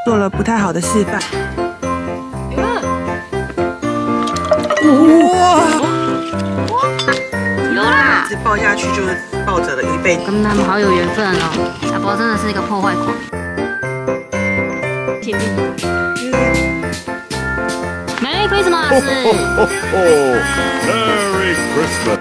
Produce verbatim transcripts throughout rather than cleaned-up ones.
做了不太好的示范。哇！ 有啦！ 一直抱下去就是抱着了一辈子。 跟他们好有缘分哦，阿宝真的是一个破坏狂。请进。Merry Christmas！ Merry Christmas！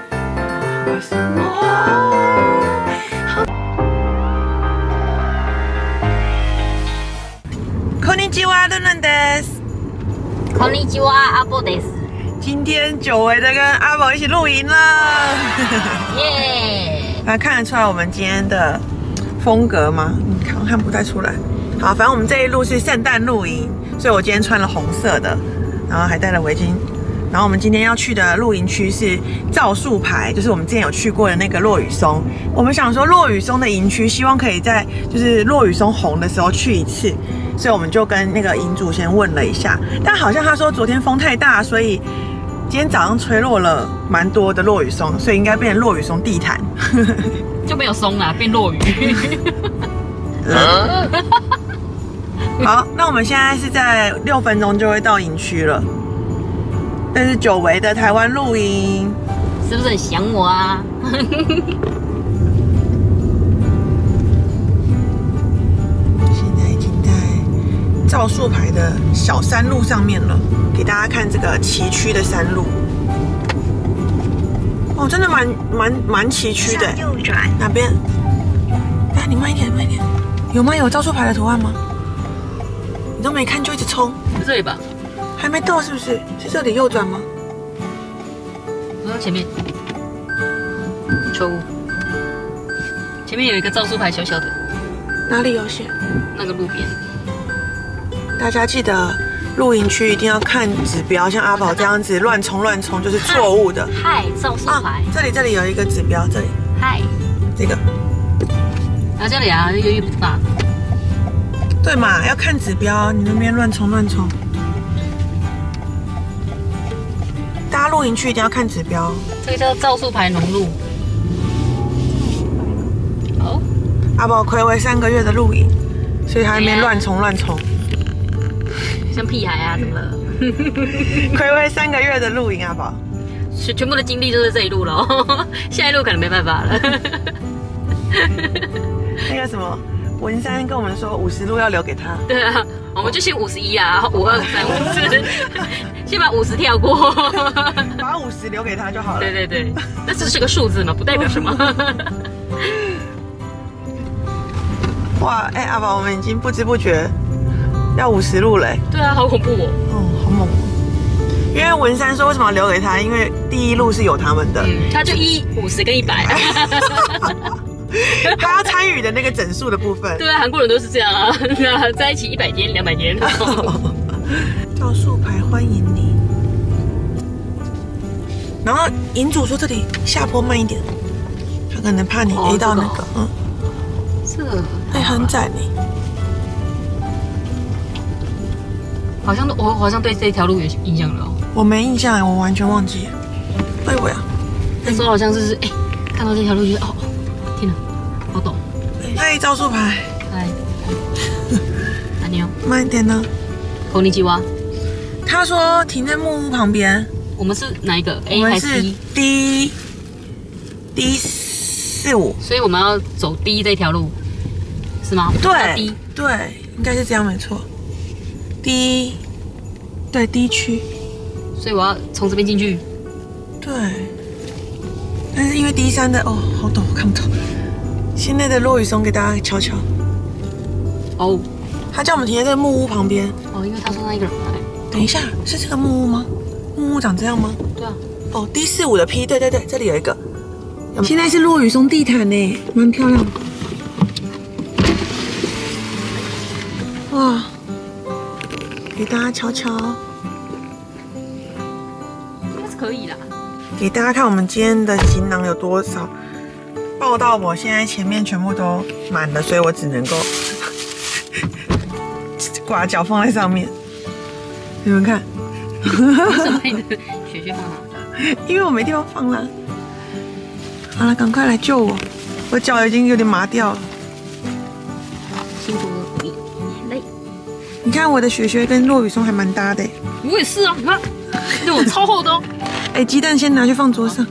こんにちは，伦伦です。 こんにちは，阿宝です。 今天久违的跟阿宝一起露营了， 耶！ 大家看得出来我们今天的风格吗？你看看不太出来。好，反正我们这一路是圣诞露营，所以我今天穿了红色的，然后还戴了围巾。然后我们今天要去的露营区是皂树牌，就是我们之前有去过的那个落羽松。我们想说落羽松的营区，希望可以在就是落羽松红的时候去一次，所以我们就跟那个营主先问了一下，但好像他说昨天风太大，所以今天早上吹落了蛮多的落羽松，所以应该变成落羽松地毯。 就没有松啦，变落雨。 好，那我们现在是在六分钟就会到营区了。这是久违的台湾露营， 是不是很想我啊？ 现在已经在皂树牌的小山路上面了，给大家看这个崎岖的山路。哦，真的蛮蛮蛮崎岖的。右转哪边？哎，你慢一点，慢一点。有吗？有皂树牌的图案吗？你都没看就一直冲？ 是这里吧？ 还没到是不是？是这里右转吗？ 我前面，错误。前面有一个皂树牌，小小的。 哪里有写？ 那个路边。 大家记得露营区一定要看指标，像阿宝这样子乱冲乱冲就是错误的。 嗨，皂树牌、啊。 这里这里有一个指标，这里。 嗨， 这个。 然后这里啊，越越不大。 对嘛，要看指标，你那边乱冲乱冲。大家露营区一定要看指标。 这个叫皂树牌农路。好， 阿宝睽违三个月的露营，所以他那边乱冲乱冲， 像屁孩啊，怎么了？ 睽违三个月的露营，阿宝， 全全部的精力就是这一路了，下一路可能没办法了。 那个什么，文山跟我们说五十路要留给他。 对啊，我们就先五十一啊，五二三五四。先把五十跳过， 把五十留给他就好了。 对对对，那只是个数字嘛，不代表什么。 哇，哎、欸，阿宝，我们已经不知不觉要五十路了、欸。 对啊，好恐怖哦。 哦，好猛。因为文山说为什么要留给他？因为第一路是有他们的， 嗯、他就一五十跟一百。 他要参与的那个整数的部分。 对啊，韩国人都是这样啊，在一起一百天、两百天。 皂树牌欢迎你。然后营主说这里下坡慢一点，他可能怕你 A 到那个，哦、 这个， 嗯，哎，很窄呢。 好像我好像对这条路有印象了、哦。 我没印象，我完全忘记了。哎我呀， 那时候好像就是哎、欸，看到这条路就哦，天哪，好陡。 嗨，皂树牌。 嗨，阿妞， 慢一点呢。 こんにちは。 他说停在木屋旁边。 我们是哪一个 ？A 还是 D？ D D 四五， 所以我们要走 D 这条路，是吗？ 对 ，D 对，应该是这样没错。D 对 D 区， 所以我要从这边进去。 对，但是因为 D 三的哦，好陡，我看不到。现在的落羽松给大家瞧瞧。 哦， 他叫我们停在这个木屋旁边。 哦，因为他说那一个人来。 等一下，是这个木屋吗？木屋长这样吗？ 对啊。 哦 ，D 四五的 P， 对对对，这里有一个。现在是落羽松地毯呢，蛮漂亮的。哇，给大家瞧瞧。 应该是可以啦。 给大家看我们今天的行囊有多少。抱到我现在前面全部都满了，所以我只能够挂脚放在上面。你们看， 为什么你的雪靴放哪？ 因为我没地方放了。好了，赶快来救我，我脚已经有点麻掉了。 辛苦了，你累。 你看我的雪雪跟落羽松还蛮搭的。 我也是啊，你看，那我超厚的哦。 哎，鸡蛋先拿去放桌上。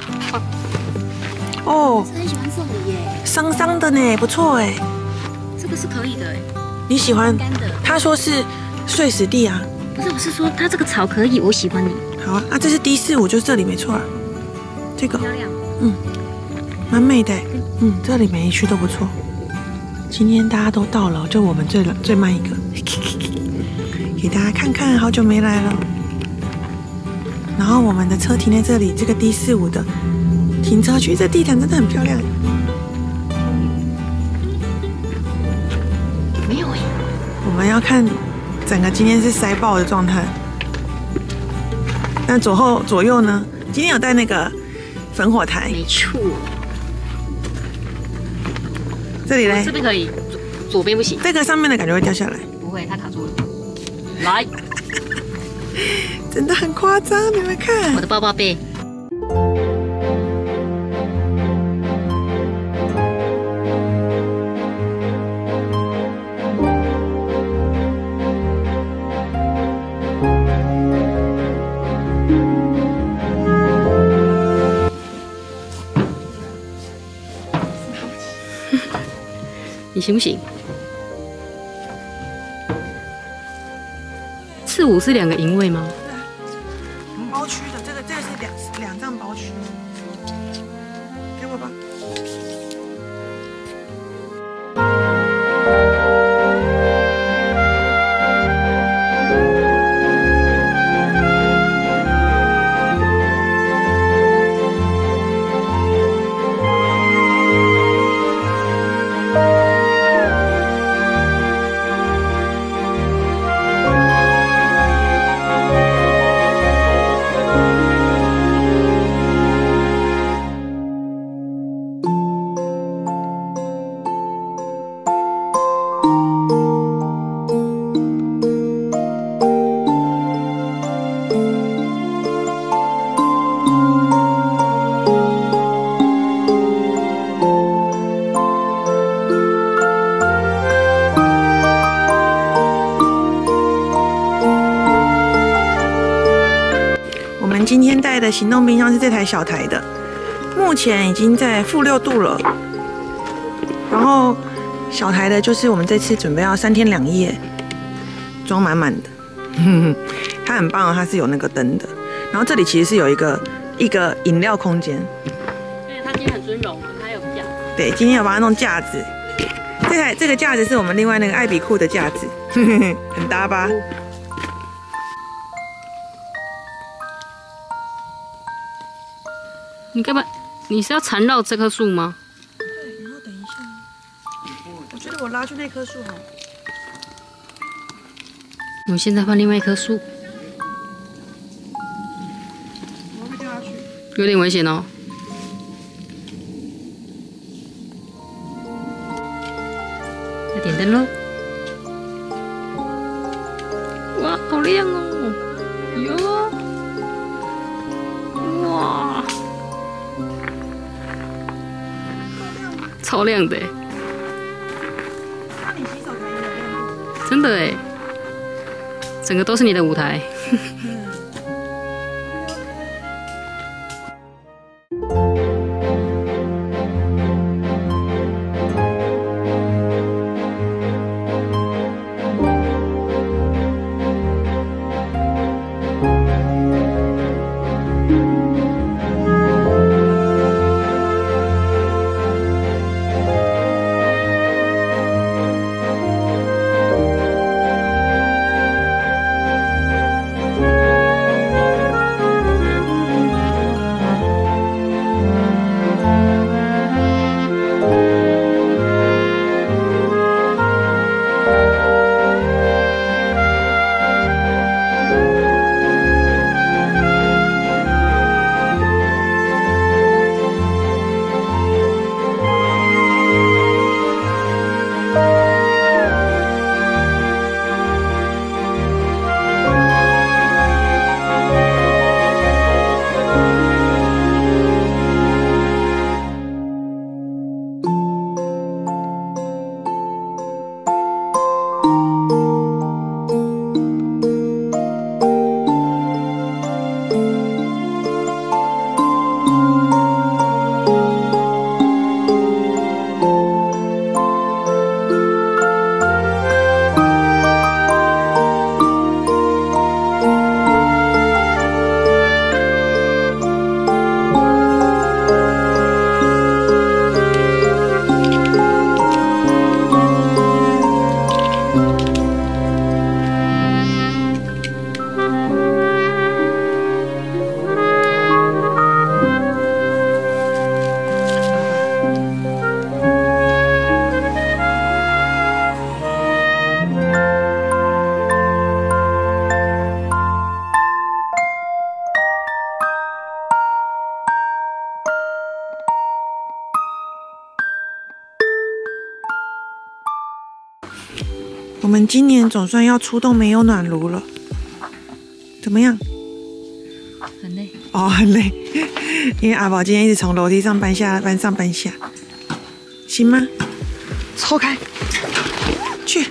哦， 很喜欢这里耶， 桑桑的呢，不错哎。 这个是可以的哎。 你喜欢？ 干的。 他说是碎石地啊。 不是，我是说它这个草可以，我喜欢你。 好啊，啊，这是 D 四五，就是这里没错啊。这个， 漂亮。 嗯，蛮美的。嗯，这里每一区都不错。今天大家都到了，就我们最最慢一个，给大家看看，好久没来了。然后我们的车停在这里，这个 D 四五的停车区，这地毯真的很漂亮。 没有哎。 我们要看整个今天是塞爆的状态。那左后左右呢？今天有带那个焚火台， 没错。 这里嘞？ 这边可以，左左边不行。 这个上面的感觉会掉下来。 不会，它卡住了。来， 真的很夸张，你们看。 我的包包背。你行不行？次五是两个营位吗？ 包区的，这个这个是两两张包区，给我吧。今天带的行动冰箱是这台小台的，目前已经在负六度了。然后小台的就是我们这次准备要三天两夜，装满满的。它很棒，它是有那个灯的。然后这里其实是有一个一个饮料空间。 对，它今天很尊荣，它有架。 对，今天有把它弄架子。这台这个架子是我们另外那个艾比库的架子，很搭吧？ 你干嘛？你是要缠绕这棵树吗？ 对，然后等一下，我觉得我拉去那棵树好。 我们现在换另外一棵树， 我会掉下去， 有点危险哦。要点灯喽！哇，好亮哦！哟，哇！超亮的， 那你洗手台也有亮度， 真的哎，整个都是你的舞台。 我们今年总算要出动煤油暖炉了，怎么样？ 很累哦，很累，因为阿宝今天一直从楼梯上搬下搬上搬下，行吗？抽开，去。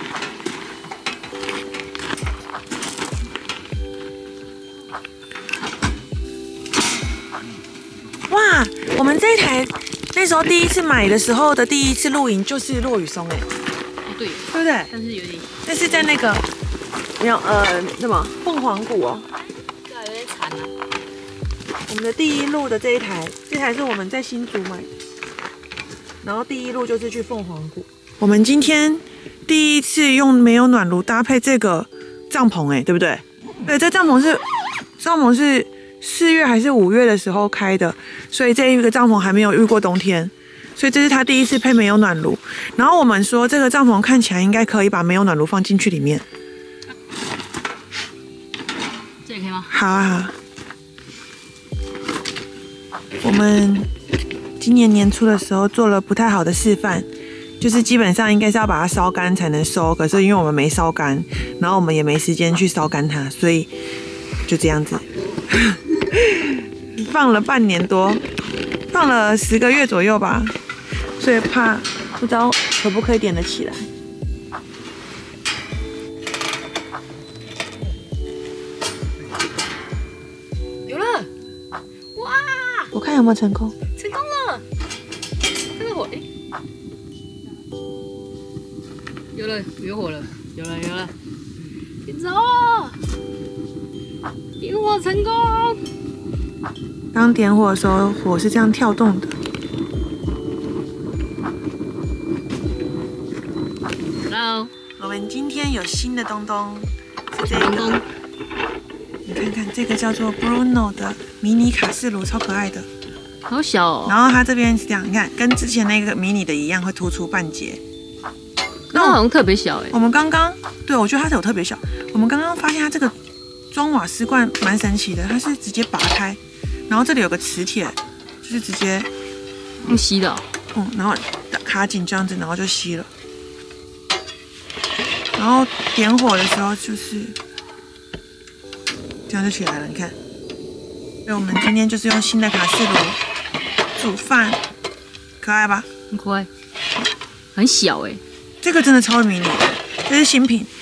哇，我们这一台那时候第一次买的时候的第一次露营就是落羽松哎。 对， 对不对？ 但是有点， 但是在那个没有呃什么凤凰谷哦， 对啊，有点惨啊。 我们的第一路的这一台，这台是我们在新竹买的，然后第一路就是去凤凰谷。我们今天第一次用煤油暖炉搭配这个帐篷，哎，对不对？对，这帐篷是帐篷是四月还是五月的时候开的，所以这一个帐篷还没有遇过冬天。所以这是他第一次配煤油暖炉，然后我们说这个帐篷看起来应该可以把煤油暖炉放进去里面。 这里可以吗？ 好啊好啊。我们今年年初的时候做了不太好的示范，就是基本上应该是要把它烧干才能收，可是因为我们没烧干，然后我们也没时间去烧干它，所以就这样子放了半年多，放了十个月左右吧。所以怕不知道可不可以点得起来。 有了，哇！ 我看有没有成功。 成功了，这个火哎，有了，有火了，有了，有了，点着，点火成功。 当点火的时候，火是这样跳动的。 Hello， 我们今天有新的东东，是这个。你看看，这个叫做 Bruno 的迷你卡式炉，超可爱的。 好小哦。 然后它这边是这样，你看，跟之前那个迷你的一样，会突出半截。 那好像特别小哎。 我们刚刚，对我觉得它是有特别小。我们刚刚发现它这个装瓦斯罐蛮神奇的，它是直接拔开，然后这里有个磁铁，就是直接用吸的。 嗯，然后卡紧这样子，然后就吸了。然后点火的时候就是这样就起来了，你看。所以我们今天就是用新的卡式炉煮饭，可爱吧？ 很可爱，很小哎。 这个真的超迷你的，这是新品。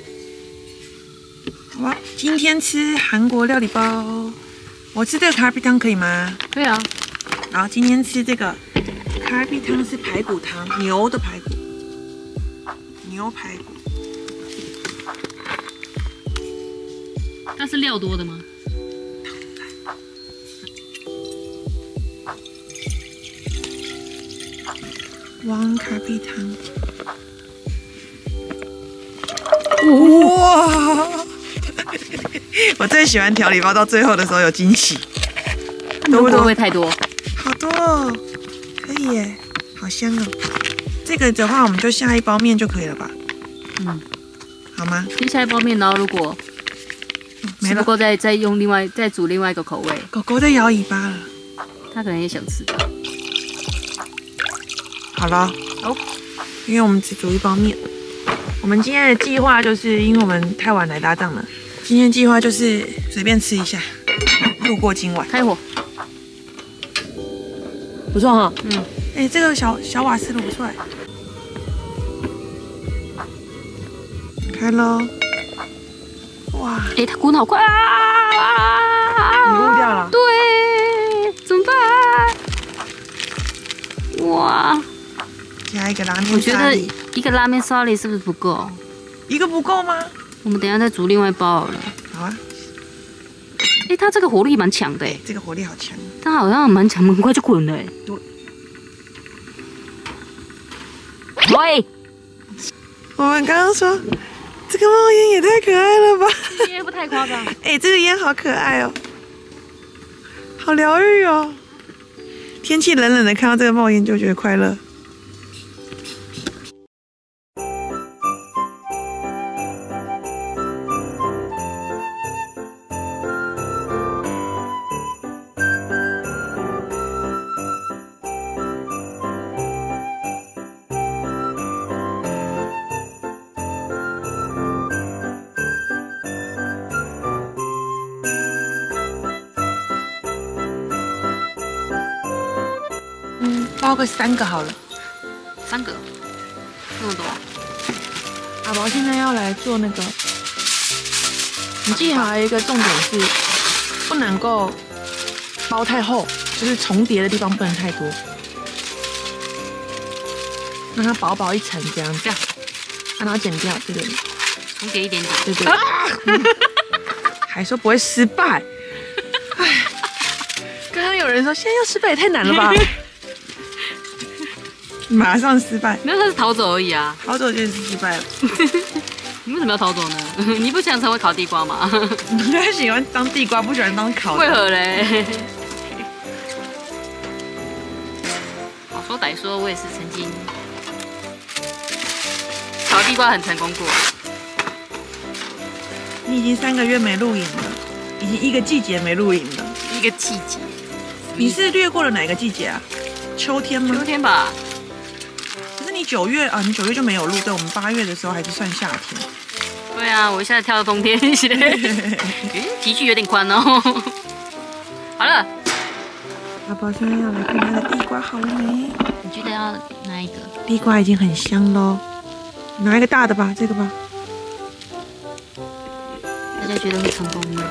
好吧，今天吃韩国料理包，我吃这个卡比汤可以吗？ 可以啊。 然后今天吃这个卡比汤是排骨汤，牛的排骨，牛排骨。 它是料多的吗？ 王卡比汤。哇！我最喜欢调理包到最后的时候有惊喜， 多不多？不会太多？ 好多哦，可以耶，好香哦。这个的话，我们就下一包面就可以了吧？ 嗯， 好吗？ 先下一包面，然后如果吃不够再再用另外再煮另外一个口味。 狗狗在摇尾巴了， 它可能也想吃。 好了， 好， 因为我们只煮一包面。我们今天的计划就是因为我们太晚来搭帐了，今天计划就是随便吃一下，度过今晚。 开火， 不错哈。 嗯， 哎、欸，这个小小瓦斯炉不错哎。开喽！哇！ 哎、欸，它滚好快啊！ 你误掉了。 对，怎么办？哇！ 加一个拉面我觉得一个拉面沙律是不是不够？ 一个不够吗？ 我们等一下再煮另外一包好了。 好啊。 哎、欸，它这个火力蛮强的哎。 这个火力好强。 它好像蛮强，很快就滚了哎。 对。 喂。 我们刚刚说这个冒烟也太可爱了吧？ 烟不太夸张。 哎、欸，这个烟好可爱哦，好疗愈哦。天气冷冷的，看到这个冒烟就觉得快乐。 包个三个好了。 三个，那么多。 阿宝现在要来做那个，你记好一个重点是，不能够包太厚，就是重叠的地方不能太多，让它薄薄一层这样子。这样，然后剪掉，对对对， 重叠一点点， 对对。啊、还说不会失败，哎，刚刚有人说现在要失败也太难了吧？马上失败， 没有，他是逃走而已啊， 逃走就是失败了。 你为什么要逃走呢？你不想成为烤地瓜吗？ 他喜欢当地瓜，不喜欢当烤。 为何嘞？好说歹说，我也是曾经烤地瓜很成功过。 你已经三个月没露营了，已经一个季节没露营了。 一个季节？ 你是略过了哪个季节啊？秋天吗？ 秋天吧。 可是你九月啊，你九月就没有露，对，我们八月的时候还是算夏天。 对啊，我一下子跳到冬天去了，皮具有点宽哦。好了， 阿宝现在要来看他的地瓜好了没？ 你觉得要哪一个？ 地瓜已经很香喽，拿一个大的吧，这个吧。 大家觉得会成功吗？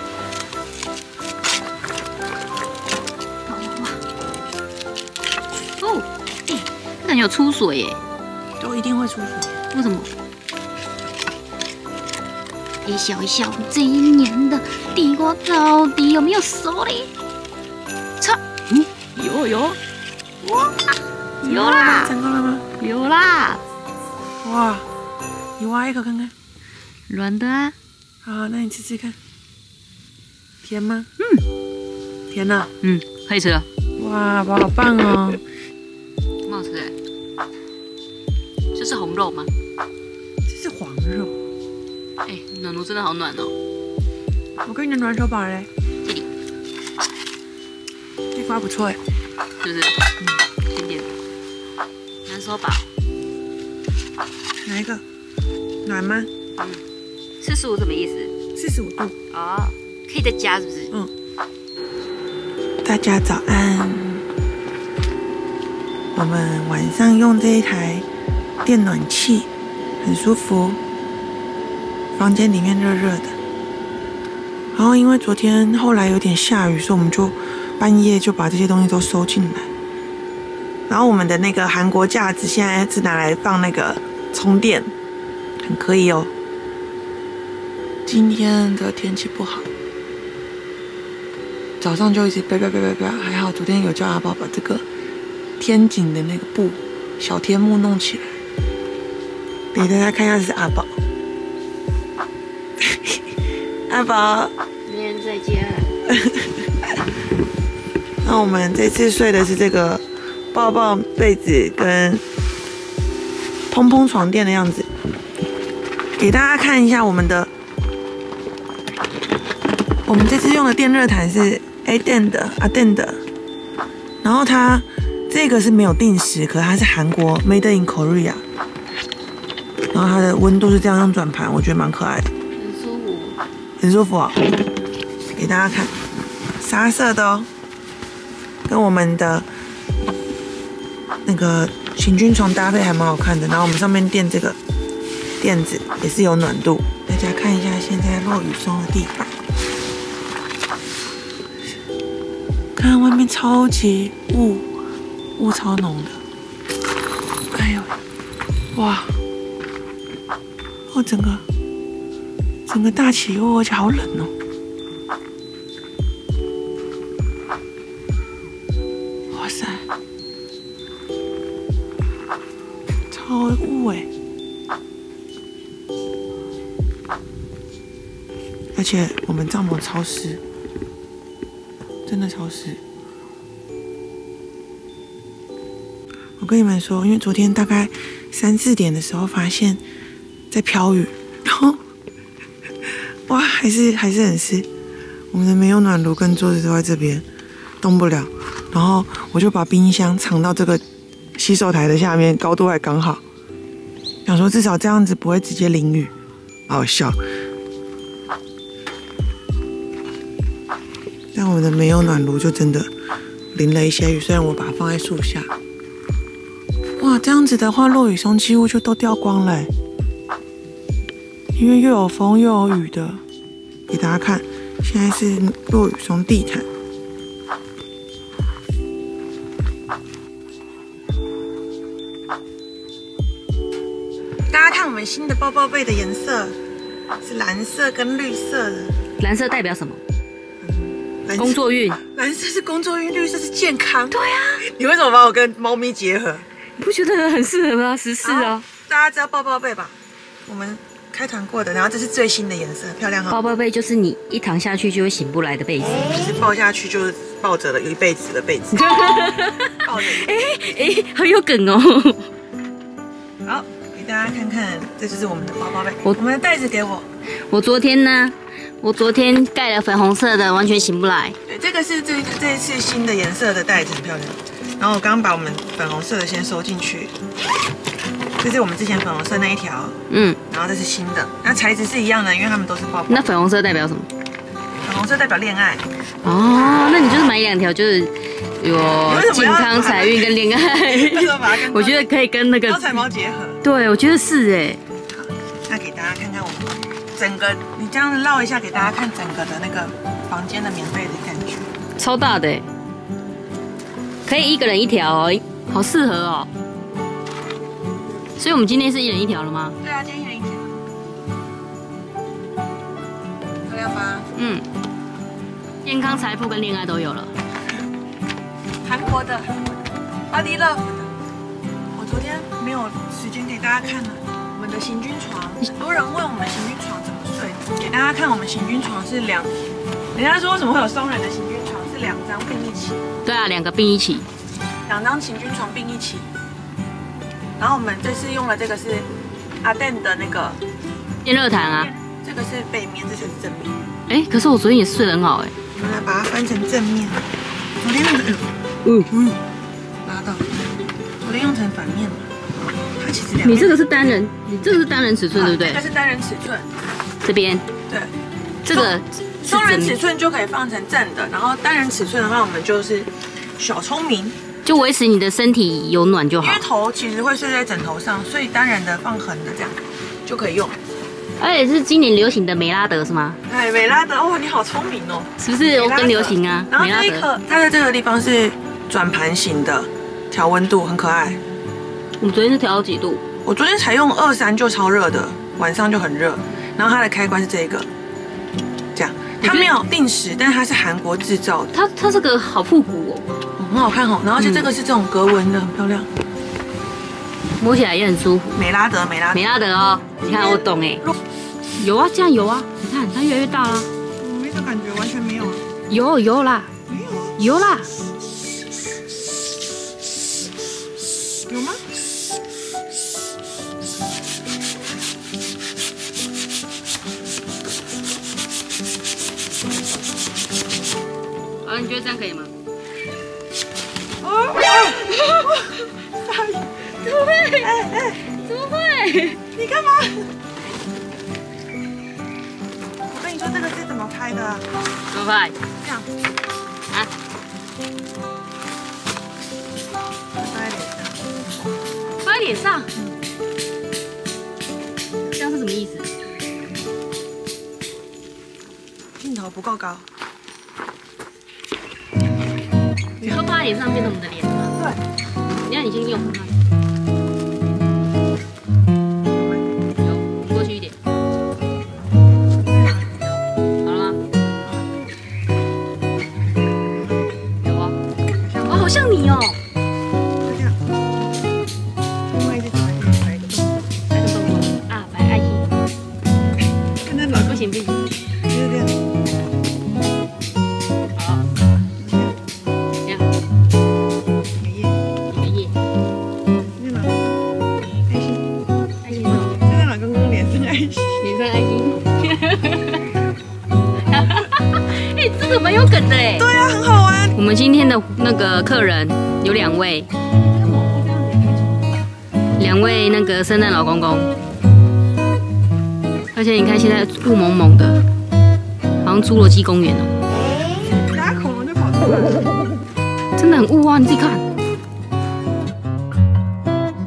哦，哎，这感觉有出水耶。 都一定会出水。 为什么？一笑一笑，这一年的地瓜到底有没有熟嘞？操！嗯，有有，哇，有啦！ 成功了吗？ 有啦！ 哇，你挖一口看看。 软的啊。 好，那你吃吃看。甜吗？嗯，甜呐、啊。 嗯，可以吃了。 哇，宝好棒哦！ 很好吃哎。这是红肉吗？ 这是黄肉。 哎、欸，暖炉真的好暖哦！ 我给你的暖手宝嘞， 这里， 地瓜不错哎， 是不是？嗯，甜点，暖手宝， 哪一个？暖吗？ 嗯，四十五什么意思？ 四十五度。 哦，可以再加是不是？ 嗯。大家早安。我们晚上用这一台电暖气，很舒服。房间里面热热的，然后因为昨天后来有点下雨，所以我们就半夜就把这些东西都收进来。然后我们的那个韩国架子现在是拿来放那个充电，很可以哦。今天的天气不好，早上就一直叭叭叭叭叭，还好昨天有叫阿宝把这个天井的那个布小天幕弄起来，给大家看一下，这是阿宝。阿宝， 明天再见。 那我们这次睡的是这个抱抱被子跟蓬蓬床垫的样子，给大家看一下我们的。我们这次用的电热毯是 A D E N 的 A D E N 的，然后它这个是没有定时，可是它是韩国 Made in Korea， 然后它的温度是这样用转盘，我觉得蛮可爱的。很舒服哦，给大家看，沙色的哦，跟我们的那个行军床搭配还蛮好看的。然后我们上面垫这个垫子也是有暖度，大家看一下现在落雨松的地板，看外面超级雾，雾超浓的，哎呦，哇，哦整个。整个大起雾，而且好冷哦！哇塞，超雾哎！而且我们帐篷超湿，真的超湿。我跟你们说，因为昨天大概三四点的时候发现，在飘雨，然后。哇，还是还是很湿。我们的没有暖炉跟桌子都在这边，动不了。然后我就把冰箱藏到这个洗手台的下面，高度还刚好。想说至少这样子不会直接淋雨，好笑。但我们的没有暖炉就真的淋了一些雨，虽然我把它放在树下。 哇，这样子的话，落羽松几乎就都掉光了，因为又有风又有雨的。给大家看，现在是落羽松地毯。大家看我们新的包包被的颜色是蓝色跟绿色的。 蓝色代表什么？ 蓝工作运。 蓝色是工作运，绿色是健康。 对啊， 你为什么把我跟猫咪结合？ 你不觉得很适合吗？时事啊！ 大家知道抱抱被吧？我们开团过的，然后这是最新的颜色，漂亮哈、哦！ 抱抱被就是你一躺下去就会醒不来的被子， 就是抱下去就是抱着了一辈子的被子。抱着。 哎哎，好有梗哦！ 好，给大家看看，这就是我们的包包被。我我们的袋子给我。 我昨天呢，我昨天盖了粉红色的，完全醒不来。 对，这个是这这一次新的颜色的袋子，很漂亮。然后我刚刚把我们粉红色的先收进去，这是我们之前粉红色那一条，嗯，然后这是新的，那材质是一样的，因为它们都是包包。 那粉红色代表什么？ 粉红色代表恋爱。 哦，那你就是买两条，就是有健康、财运跟恋爱。我觉得可以跟那个招财猫结合。对，我觉得是哎。 好，那给大家看看我们整个，你这样子绕一下，给大家看整个的那个房间的棉被的感觉， 超大的哎。可以一个人一条哦，好适合哦。所以我们今天是一人一条了吗？ 对啊，今天一人一条。漂亮吧？嗯。 健康、财富跟恋爱都有了。 韩国的 Body Love 的，我昨天没有时间给大家看了。我们的行军床，很多人问我们行军床怎么睡，给大家看我们行军床是两，人家说为什么会有双人的行军床是两张并一起。 对啊，两个并一起， 两张行军床并一起。然后我们这次用了这个是阿邓的那个电热毯啊， 这个是背面，这才是正面。 哎，可是我昨天也睡得很好哎。 我们来把它翻成正面。昨天那个，嗯嗯，拉到。昨天用成反面了。它其实两。 你这个是单人，你这个是单人尺寸对不对？ 这个是单人尺寸。 这边。对。这个。 双人尺寸就可以放成正的，然后单人尺寸的话，我们就是小聪明， 就维持你的身体有暖就好。 因为头其实会睡在枕头上，所以单人的放横的这样就可以用。 而且是今年流行的美拉德是吗？ 哎，美拉德哦，你好聪明哦， 是不是？我更流行啊。 然后这一颗，它在这个地方是转盘型的，调温度很可爱。 我们昨天是调到几度？ 我昨天才用二三就超热的，晚上就很热。然后它的开关是这个，这样。它没有定时，但是它是韩国制造的。 它它这个好复古哦， 很好看哦。然后而且这个是这种格纹的，很漂亮， 摸起来也很舒服。 美拉德，美拉德， 美拉德哦，你看我懂哎。有啊，这样有啊，你看它越来越大了。 我没这感觉，完全没有。 有有啦， 没有， 有啦。 有吗？ 啊，你觉得这样可以吗？ 哦， 怎么会？哎哎，怎么会？ 你干嘛？我跟你说这个是怎么拍的？ 怎么拍？ 这样。 啊？ 拍在脸上。 拍在脸上？这样是什么意思？ 镜头不够高。 你说放在脸上变成我们的脸吗？ 对。 你看你先用看看。有，过去一点。好了吗？有啊。哇，好像你哦。 就这样。另外一只手还可以摆一个动作。 摆个动作啊，摆爱心。 看那老不行不行。 就是这样。 哎，这个蛮有梗的哎。 对啊，很好玩。 我们今天的那个客人有两位，两位那个圣诞老公公，而且你看现在雾蒙蒙的，好像侏罗纪公园哦。 大家恐龙就跑出来了， 真的很雾啊！你自己看。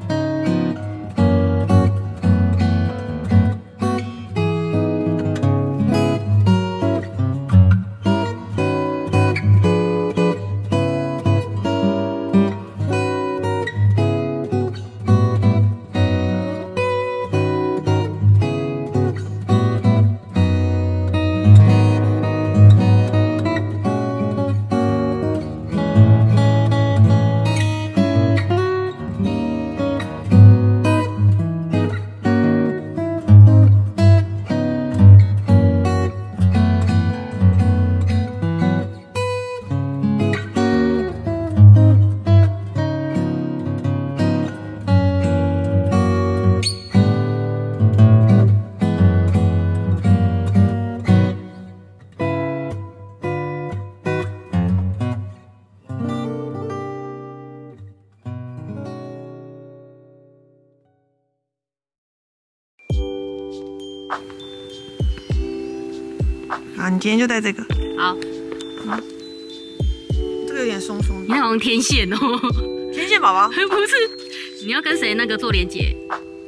好，你今天就带这个。 好， 嗯，这个有点松松的。 你好像天线哦。 天线宝宝？ 不是，你要跟谁那个做连结？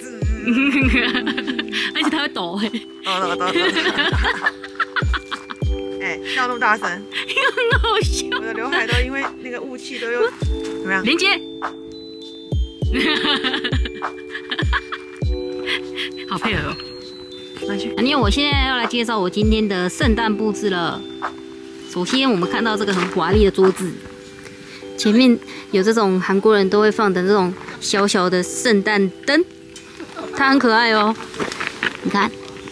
而且它会抖哎。 抖抖抖抖。哎，笑那么大声， 很好笑。 我的刘海都因为那个雾气都又怎么样？ 连接。好配合哦。 拿去。 因为我现在要来介绍我今天的圣诞布置了。首先，我们看到这个很华丽的桌子，前面有这种韩国人都会放的这种小小的圣诞灯，它很可爱哦。你看，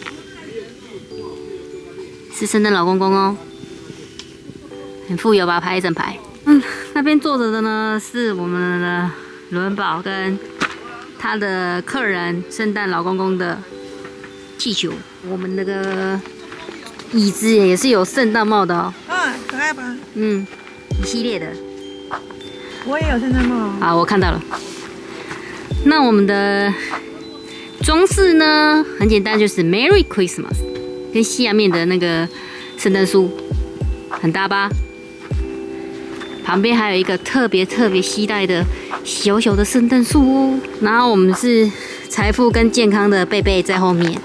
是圣诞老公公哦，很富有吧？排一整排。嗯，那边坐着的呢是我们的伦宝跟他的客人圣诞老公公的气球。我们那个椅子也是有圣诞帽的哦。 啊，可爱吧？ 嗯，一系列的。 我也有圣诞帽。 好，我看到了。那我们的装饰呢，很简单，就是 Merry Christmas， 跟下面的那个圣诞树很搭吧？旁边还有一个特别特别期待的小小的圣诞树哦。然后我们是财富跟健康的贝贝在后面，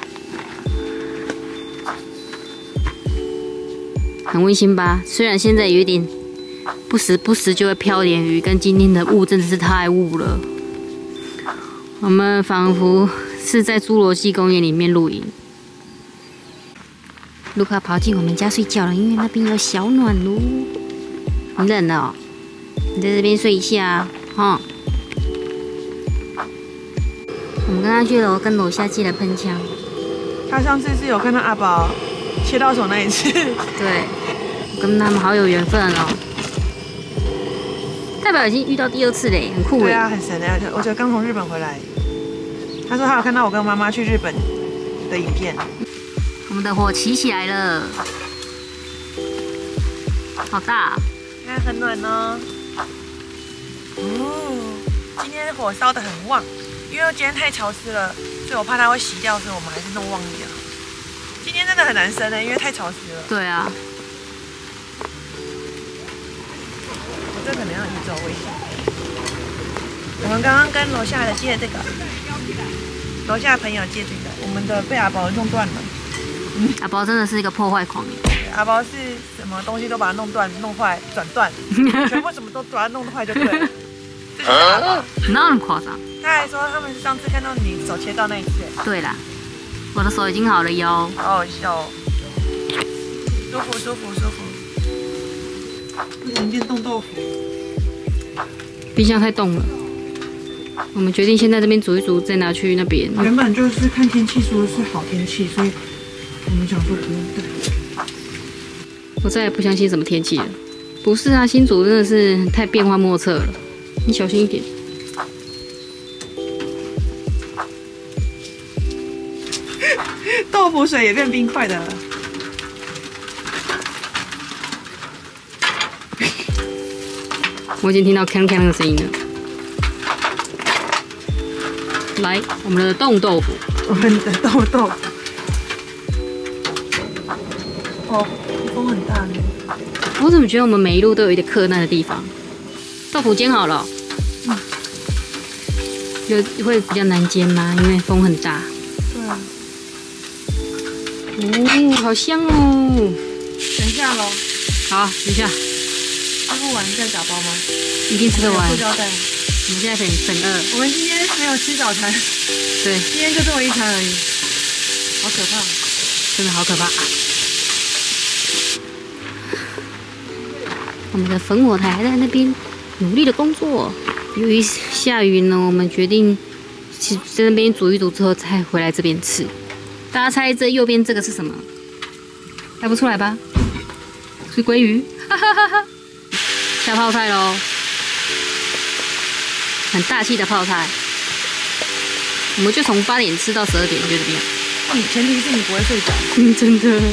很温馨吧？虽然现在有一点不时不时就会飘点雨，跟今天的雾真的是太雾了。我们仿佛是在侏罗纪公园里面露营。卢卡跑进我们家睡觉了，因为那边有小暖炉。很冷了哦，你在这边睡一下哈。我们刚刚去楼跟楼下借了喷枪。 他上次是有看到阿宝切到手那一次。 对，我跟他们好有缘分哦。代表已经遇到第二次嘞，很酷哎。 对啊，很神哎！我觉得刚从日本回来。他说他有看到我跟妈妈去日本的影片。 我们的火起起来了，好大啊！ 现在很暖哦。哦，今天火烧得很旺，因为今天太潮湿了，所以我怕它会熄掉，所以我们还是弄旺一点。今天真的很难生呢，因为太潮湿了。 对啊。 我这可能要移走危险。我们刚刚跟楼下的借这个，楼下的朋友借这个，我们的被阿宝弄断了。 嗯、阿宝真的是一个破坏狂。 阿宝是什么东西都把它弄断、弄坏、转断，全部什么都把它弄坏就对了。这就是阿宝。 哪那么夸张？ 他还说他们上次看到你手切到那一次。 对啦，我的手已经好了哟。 好好笑哦，舒服舒服舒服。不行，变冻豆腐。 冰箱太冻了。我们决定先在这边煮一煮，再拿去那边。 原本就是看天气说是好天气，所以我们想说不用带。 我再也不相信什么天气了。不是啊，新竹真的是太变幻莫测了，你小心一点。 豆腐水也变冰块的了。 我已经听到锵锵的声音了。来，我们的冻豆腐。 我们的豆豆腐。哦，风很大呢。 我怎么觉得我们每一路都有一点困难的地方？豆腐煎好了。嗯。有会比较难煎吗？因为风很大。 对啊。 哦，好香哦！ 等一下喽。 好，等一下。 吃不完再打包吗？ 一定吃得完。 塑胶袋。 我们现在很很饿。 我们今天没有吃早餐。 对。 今天就这么一餐而已。好可怕。 真的好可怕。我们的焚火台还在那边努力的工作。由于下雨呢，我们决定在那边煮一煮之后再回来这边吃。大家猜这右边这个是什么？猜不出来吧？是鲑鱼，哈哈哈哈！下泡菜喽，很大气的泡菜。我们就从八点吃到十二点，你觉得怎么样？ 你前提是你不会睡着。 嗯，真的。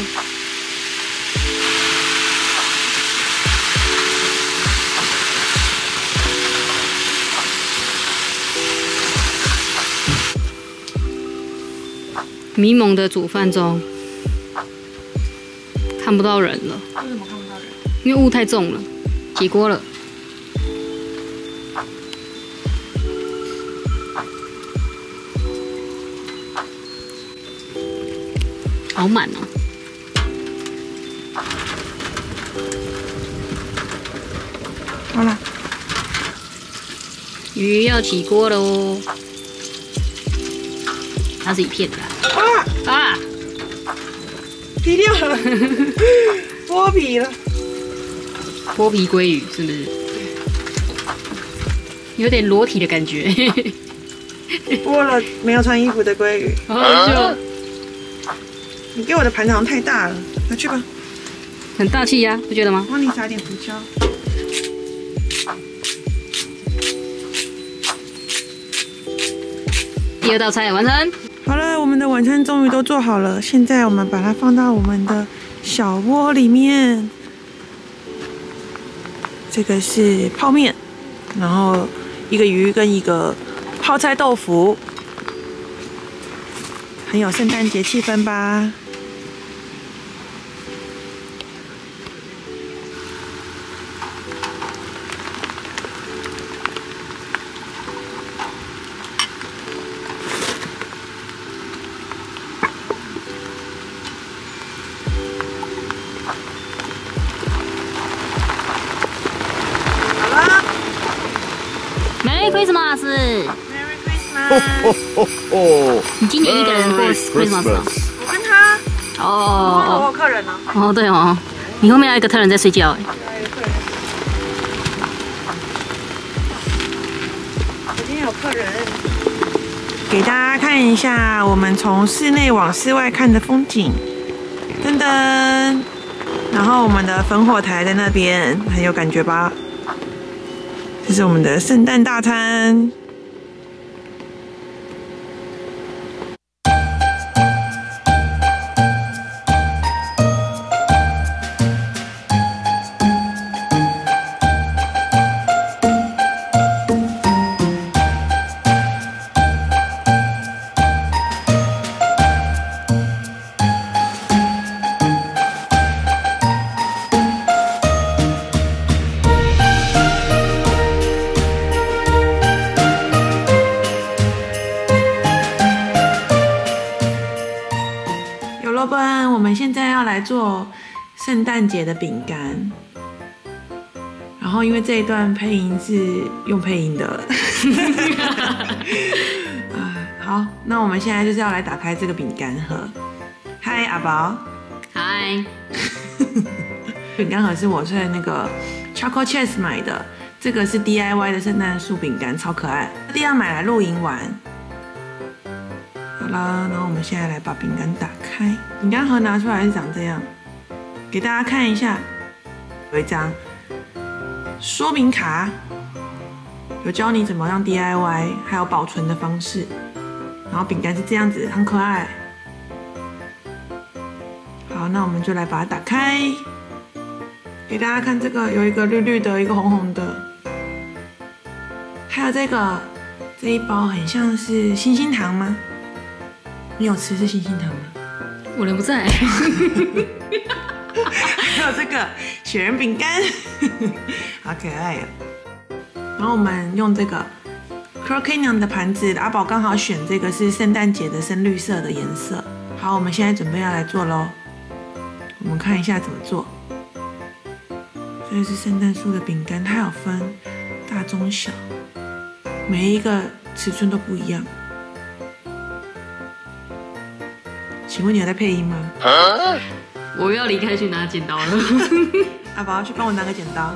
迷蒙的煮饭中， 看不到人了。 为什么看不到人？ 因为雾太重了，起锅了。好满哦！ 好了， 鱼要起锅喽。它是一片的啊啊！ 皮掉了，剥皮了。 剥皮鲑鱼是不是？有点裸体的感觉。 剥了没有穿衣服的鲑鱼。 好好笑。 你给我的盘子好像太大了，拿去吧。 很大气呀、啊，不觉得吗？ 帮你撒点胡椒。 第二道菜完成。 好了，我们的晚餐终于都做好了，现在我们把它放到我们的小锅里面。这个是泡面，然后一个鱼跟一个泡菜豆腐，很有圣诞节气氛吧。 Merry Christmas！ Merry Christmas！ ho, ho, ho. 你今年一个人过 Merry Christmas 吗？ Christmas. 我跟他， 哦我有客人呢。 哦，对哦，你后面还有一个客人在睡觉哎。 我今天有客人。给大家看一下我们从室内往室外看的风景，噔噔。然后我们的烽火台在那边，很有感觉吧？这是我们的圣诞大餐。罗本，我们现在要来做圣诞节的饼干。然后因为这一段配音是用配音的，啊，好，那我们现在就是要来打开这个饼干盒。嗨，阿宝。 嗨。 饼干盒是我在那个 Choco Chess 买的，这个是 D I Y 的圣诞树饼干，超可爱。一定要买来露营玩。好啦，然后我们现在来把饼干打开，饼干盒拿出来是长这样，给大家看一下，有一张说明卡，有教你怎么样 D I Y， 还有保存的方式。然后饼干是这样子，很可爱。好，那我们就来把它打开，给大家看这个，有一个绿绿的，一个红红的，还有这个这一包很像是星星糖吗？你有吃是星星糖吗？ 我人不在。 还有这个雪人饼干，好可爱哦。然后我们用这个 Croquignon 的盘子，阿宝刚好选这个是圣诞节的深绿色的颜色。好，我们现在准备要来做咯。我们看一下怎么做。这是圣诞树的饼干，它有分大、中、小，每一个尺寸都不一样。请问你有在配音吗？ 我要离开去拿剪刀了。 阿宝，去帮我拿个剪刀。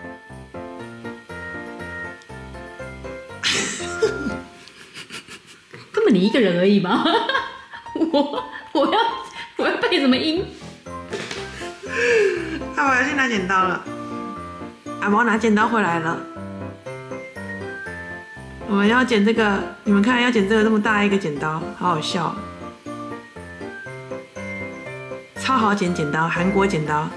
根本你一个人而已嘛。我我要我要配什么音？ 阿宝要去拿剪刀了。阿宝拿剪刀回来了。我们要剪这个，你们看要剪这个这么大一个剪刀，好好笑。超好剪剪刀，韩国剪刀。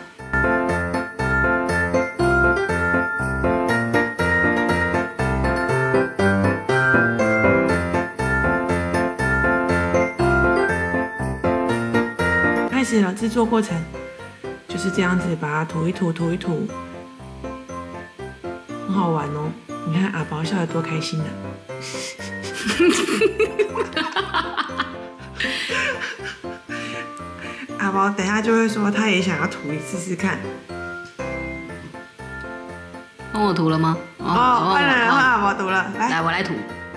开始了制作过程，就就是这样子把它涂一涂，涂一涂，很好玩哦。你看阿宝笑得多开心啊！阿宝等一下就会说他也想要涂一次试看。 帮我涂了吗？ 哦，换了，换阿宝涂了。来， 来我来涂。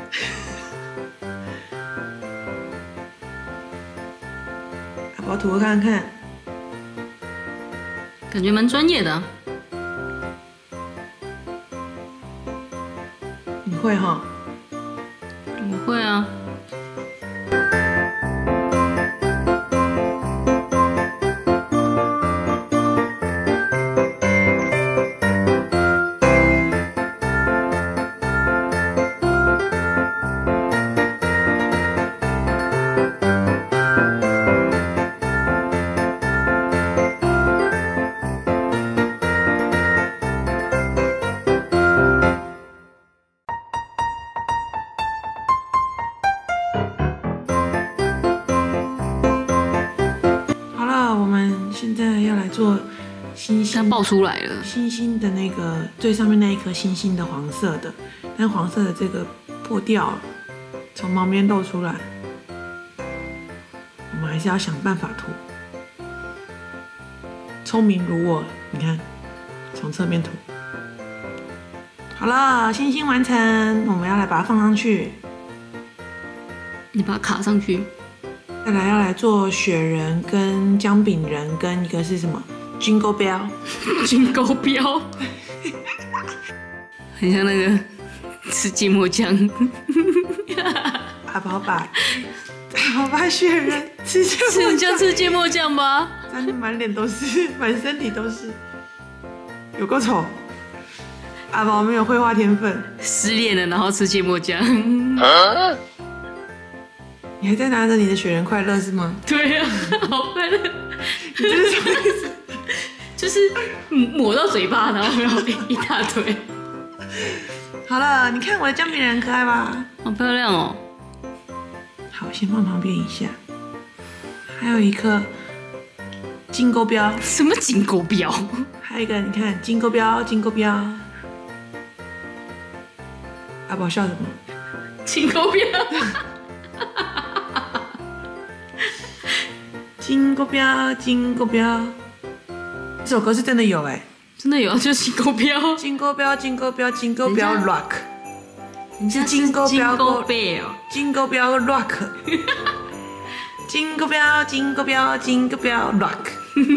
阿宝涂看看， 感觉蛮专业的、啊。 你会哈？ 我会啊。 做星星， 它爆出来了。 星星的那个最上面那一颗星星的黄色的，但黄色的这个破掉了，从旁边露出来。我们还是要想办法涂。聪明如我，你看，从侧面涂。好了，星星完成，我们要来把它放上去。 你把它卡上去。 再来要来做雪人跟姜饼人跟一个是什么？Jingle Bell，Jingle Bell，很像那个吃芥末酱。 阿宝把阿宝把雪人吃芥末酱， 就吃芥末酱吧。 真的满脸都是，满身体都是，有够丑。阿宝没有绘画天分， 失恋了然后吃芥末酱。 啊你还在拿着你的雪人快乐是吗？ 对呀、啊，好快乐。 你这是什么意思？ 就是抹到嘴巴，然后然后一大堆。 好了，你看我的姜饼人很可爱吧？ 好漂亮哦。 好，先放旁边一下。还有一颗金钩标。 什么金钩标？ 还有一个，你看金钩标，金钩标。阿宝笑什么？ 金钩标。 金钩标，金钩标，这首歌是真的有哎、欸， 真的有，就是金钩标， 金钩标，金钩标，金钩标 rock， 是金钩标， 金钩标 rock， 金钩标，金钩标，金钩标 rock。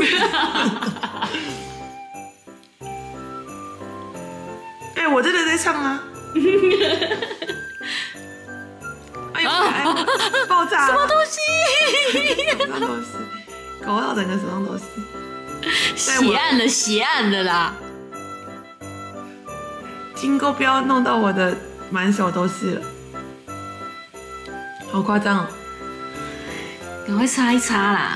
哎、欸，我真的在唱啊！哎呦，哎爆炸！ 什么东西？ 手上都是，搞到整个手上都是。 血案了，血案了啦！ 金钩标弄到我的满手都是了，好夸张哦！ 赶快擦一擦啦！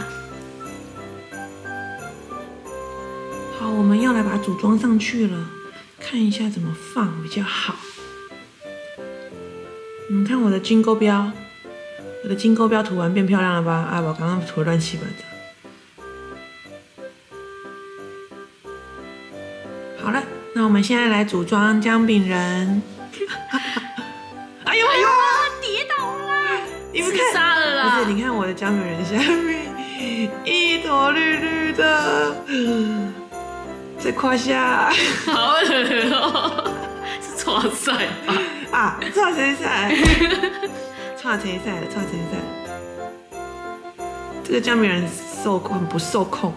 好，我们要来把它组装上去了，看一下怎么放比较好。你们看我的金钩标，我的金钩标涂完变漂亮了吧？阿宝刚刚涂乱七八糟。好了，那我们现在来组装姜饼人。哎呦哎呦， 跌倒了！ 你们看， 杀了啦！ 不是，你看我的姜饼人下面一坨绿绿的，在胯下， 好恶哦！是搓赛吧？ 啊，搓谁赛？搓谁赛了？搓谁赛？这个姜饼人受控不受控？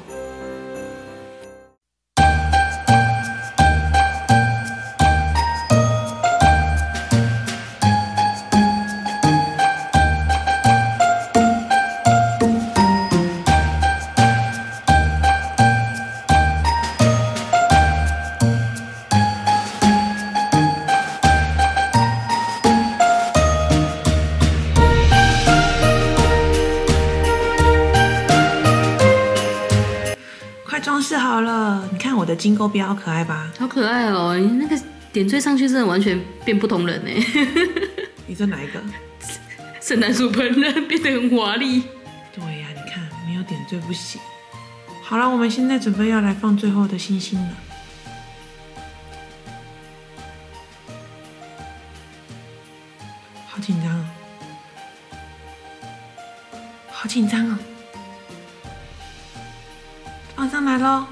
装饰好了，你看我的金钩标可爱吧？ 好可爱哦！你那个点缀上去，真的完全变不同人呢。 你说哪一个？ 圣诞树本人变得很华丽。 对呀、啊，你看没有点缀不行， 好了，我们现在准备要来放最后的星星了。好紧张哦，好紧张哦！放上来喽！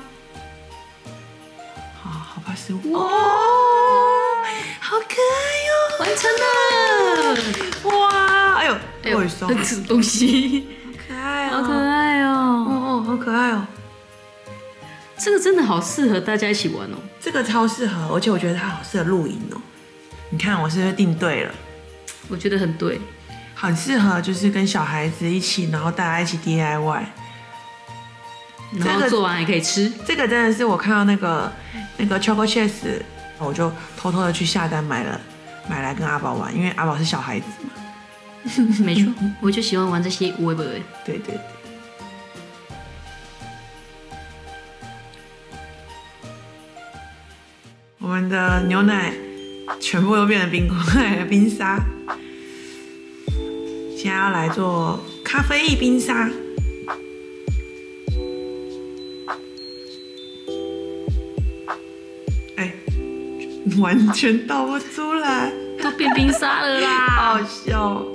好好怕失误。哇，好可爱哟！ 完成了！ 哇，哎呦， 哎呦， 很很吃东西， 可爱哦， 好可爱哦！ 哦哦，好可爱哦！ 这个真的好适合大家一起玩哦。 这个超适合，而且我觉得它好适合露营哦。你看我是不是订对了？ 我觉得很对， 很适合就是跟小孩子一起，然后大家一起 D I Y， 然后做完还可以吃。 这个真的是我看到那个那个 Choco Chess， 我就偷偷的去下单买了，买来跟阿宝玩，因为阿宝是小孩子嘛。 没错，我就喜欢玩这些微博。 对对对。我们的牛奶全部都变成冰块冰沙，现在要来做咖啡液冰沙。哎，完全倒不出来， 都变冰沙了啦！ 好笑哦。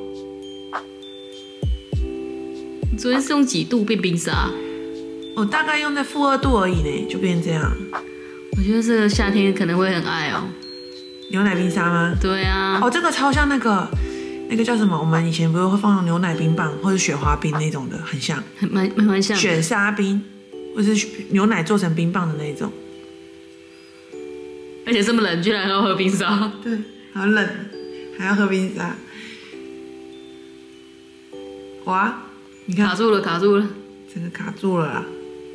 你昨天是用几度变冰沙？ 我大概用在负二度而已呢，就变这样。 我觉得这个夏天可能会很爱哦。 牛奶冰沙吗？ 对啊。 哦，这个超像那个那个叫什么？我们以前不是会放牛奶冰棒或者雪花冰那种的，很像。 很蛮蛮像。 雪沙冰，或是牛奶做成冰棒的那种。 而且这么冷，居然还要喝冰沙。 对，好冷，还要喝冰沙。哇，你看， 卡住了，卡住了， 整个卡住了啦。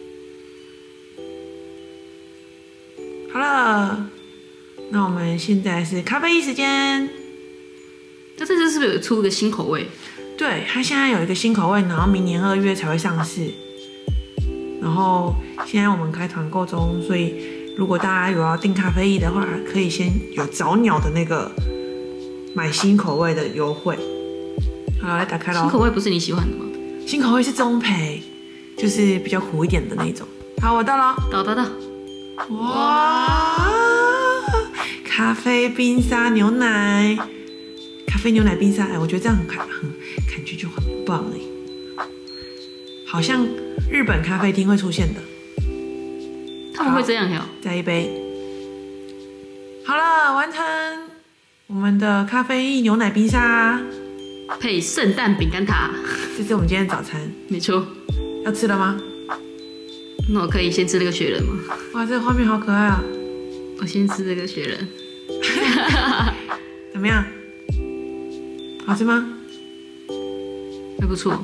好了，那我们现在是咖啡液时间。 这这次是不是有出一个新口味？ 对，它现在有一个新口味，然后明年二月才会上市。然后现在我们开团购中，所以如果大家有要订咖啡液的话，可以先有早鸟的那个买新口味的优惠。好，来打开咯。 新口味不是你喜欢的吗？ 新口味是中培，就是比较苦一点的那种。好，我到了。 到到到。 哇！咖啡冰沙牛奶，咖啡牛奶冰沙，哎，我觉得这样很看，很感觉就很棒哎，好像日本咖啡厅会出现的。 他们会这样呀？ 再一杯。好了，完成我们的咖啡液牛奶冰沙， 配圣诞饼干塔。 这是我们今天的早餐。 没错。 要吃了吗？ 那我可以先吃那个雪人吗？ 哇，这个画面好可爱啊！ 我先吃这个雪人。 怎么样？好吃吗？ 还不错，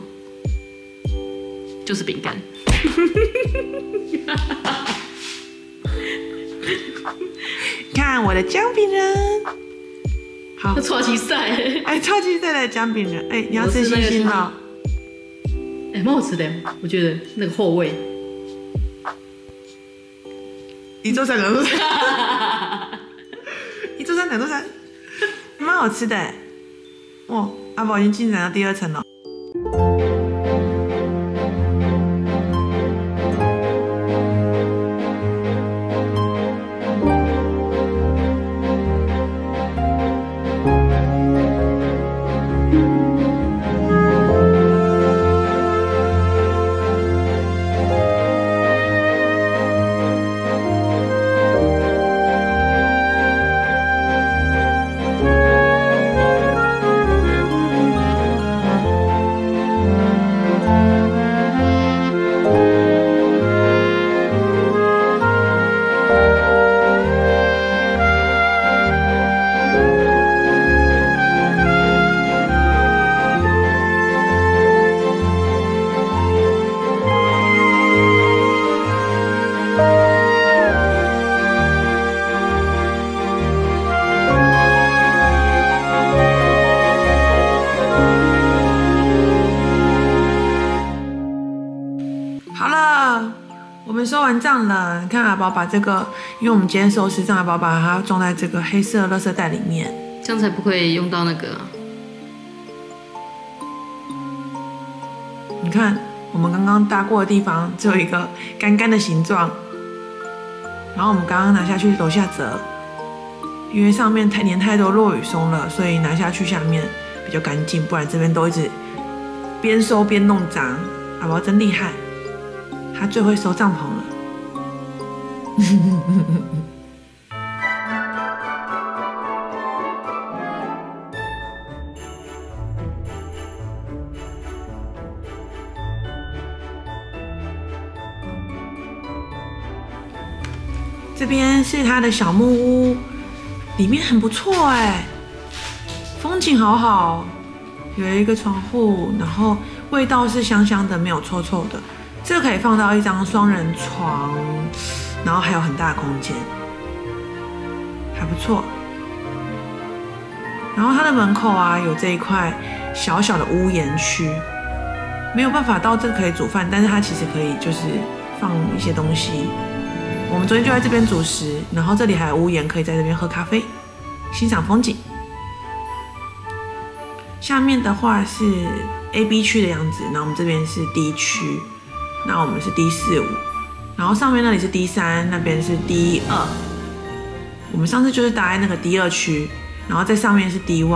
就是饼干。 看我的姜饼人，好， 超级赛， 哎，超级赛的姜饼人，哎，你要吃星星哦。 哎，蛮好吃的，我觉得那个后味。 一座山两座山，一座山两座山，蛮好吃的哎。哇，阿宝已经进展到第二层了。收完账了，你看阿宝把这个，因为我们今天收拾账，阿宝把它装在这个黑色垃圾袋里面， 这样才不会用到那个、啊。 你看， 我们刚刚搭过的地方只有一个干干的形状，然后我们刚刚拿下去楼下折，因为上面太粘太多落羽松了，所以拿下去下面比较干净，不然这边都一直边收边弄脏。阿宝真厉害，他最会收帐篷了。这边是他的小木屋，里面很不错哎，风景好好，有一个窗户，然后味道是香香的，没有臭臭的。这个可以放到一张双人床，然后还有很大的空间，还不错。然后它的门口啊有这一块小小的屋檐区，没有办法到这可以煮饭，但是它其实可以就是放一些东西。我们昨天就在这边煮食，然后这里还有屋檐，可以在这边喝咖啡，欣赏风景。下面的话是 A、B 区的样子，那我们这边是 D 区，那我们是 D 四五，然后上面那里是 D 三，那边是 D 二。我们上次就是搭在那个 D 二区，然后在上面是 D 一。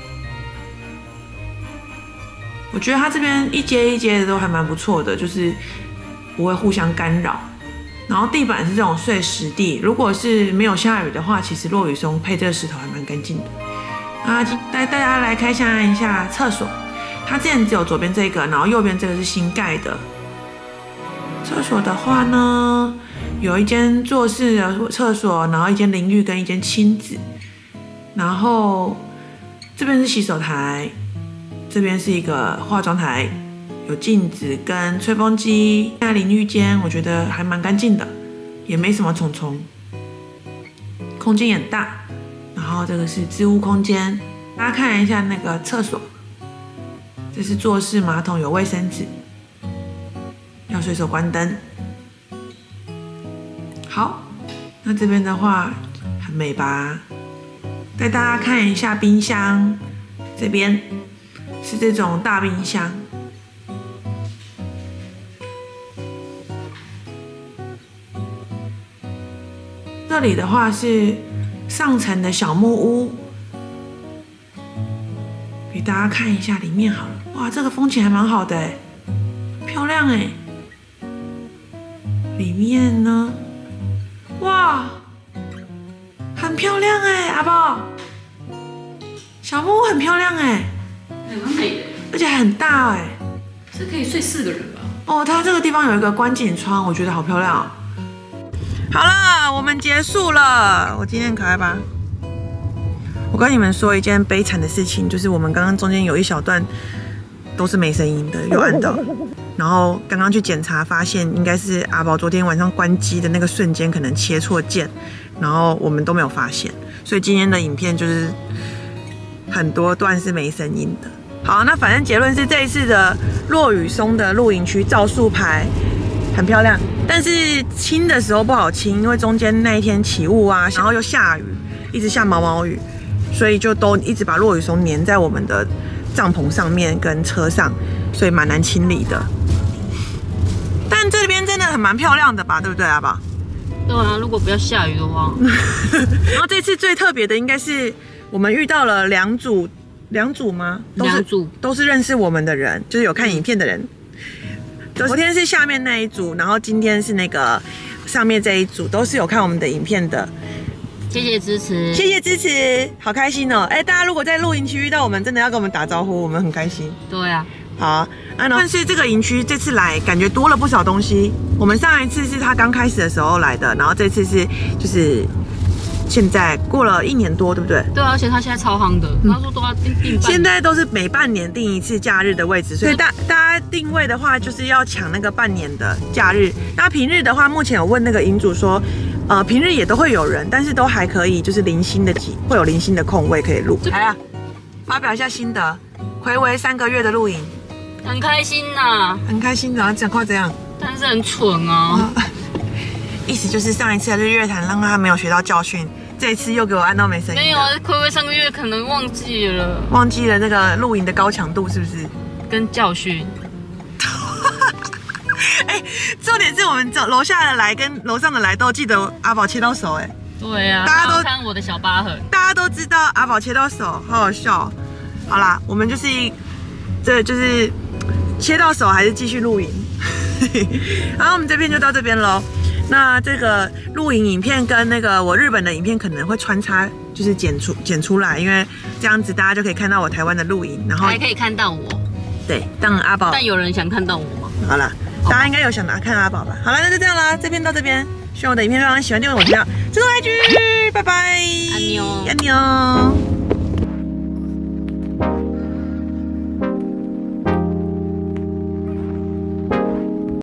我觉得它这边一阶一阶的都还蛮不错的，就是不会互相干扰。然后地板是这种碎石地，如果是没有下雨的话，其实落羽松配这个石头还蛮干净的。啊，带大家来看一下厕所，它之前只有左边这个，然后右边这个是新盖的。厕所的话呢，有一间坐式的厕所，然后一间淋浴跟一间亲子，然后这边是洗手台，这边是一个化妆台。有镜子跟吹风机，那淋浴间我觉得还蛮干净的，也没什么虫虫，空间也大。然后这个是置物空间，大家看一下那个厕所，这是坐式马桶，有卫生纸，要随手关灯。好，那这边的话很美吧？带大家看一下冰箱，这边是这种大冰箱。这里的话是上层的小木屋，给大家看一下里面好了。哇，这个风景还蛮好的哎，漂亮哎。里面呢，哇，很漂亮哎，阿宝，小木屋很漂亮哎， 还蛮美的， 而且很大哎， 这可以睡四个人吧？ 哦，它这个地方有一个观景窗，我觉得好漂亮哦。好了，我们结束了。我今天很可爱吧？我跟你们说一件悲惨的事情，就是我们刚刚中间有一小段都是没声音的，有按到。然后刚刚去检查，发现应该是阿宝昨天晚上关机的那个瞬间可能切错键，然后我们都没有发现，所以今天的影片就是很多段是没声音的。好，那反正结论是这一次的落羽松的露营区照树牌很漂亮，但是清的时候不好清，因为中间那一天起雾啊，然后又下雨，一直下毛毛雨，所以就都一直把落羽松粘在我们的帐篷上面跟车上，所以蛮难清理的。但这边真的很蛮漂亮的吧，对不对，阿宝？ 对啊，如果不要下雨的话。 然后这次最特别的应该是我们遇到了两组，两组吗？ 两组都是认识我们的人，就是有看影片的人。昨天是下面那一组，然后今天是那个上面这一组，都是有看我们的影片的。 谢谢支持， 谢谢支持，好开心哦！哎，大家如果在露营区遇到我们，真的要跟我们打招呼，我们很开心。 对啊， 好啊，但是这个营区这次来感觉多了不少东西。我们上一次是他刚开始的时候来的，然后这次是就是现在过了一年多，对不对？ 对啊，而且他现在超夯的，他说都要订订。 现在都是每半年订一次假日的位置，所以大大家定位的话，就是要抢那个半年的假日。那平日的话，目前有问那个营主说，呃，平日也都会有人，但是都还可以，就是零星的几会有零星的空位可以录。来啊，发表一下心得，睽违三个月的露营， 很开心呐、啊， 很开心的，讲话怎样？ 但是很蠢啊。 意思就是上一次的日月潭让他没有学到教训，这一次又给我按到没声音。 没有啊，睽违三个月可能忘记了， 忘记了那个露营的高强度是不是？ 跟教训。 哎，重点是我们走楼下的来跟楼上的来都记得阿宝切到手，哎， 对啊， 大家都看我的小疤痕， 大家都知道阿宝切到手，好好笑哦。好啦，我们就是这就是切到手，还是继续露营。然后我们这边就到这边喽。那这个露营影片跟那个我日本的影片可能会穿插，就是剪出剪出来，因为这样子大家就可以看到我台湾的露营，然后还可以看到我。 对，当阿宝。 但有人想看到我吗？ 好了，大家应该有想拿看阿宝吧？好了，那就这样啦，这边到这边，希望我的影片非常喜欢，订阅我频道，支持我 I G， 拜拜， 安妞， 安妞。